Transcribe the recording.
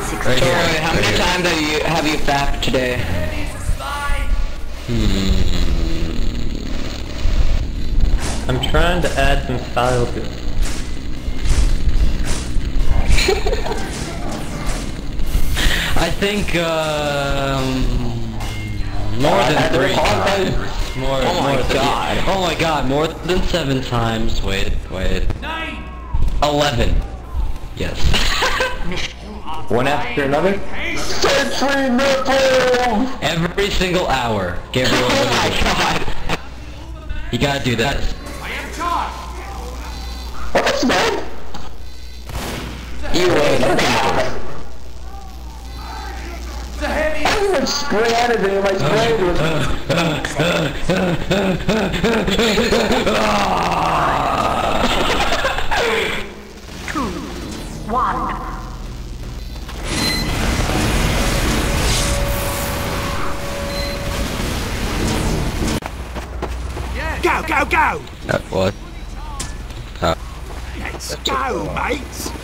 Right here. Toroi, how many times have you fapped today? I'm trying to add some style to it. I think, more than 3 times. Oh my god, more than 7 times. Wait. 11. Yes. One after another? Sentry nipple! Every single hour. Gabriel, oh my god. you gotta do that. What's that? You wait. I didn't even spray anything, my spray was... 2, 1. Go! What? Let's go, mates!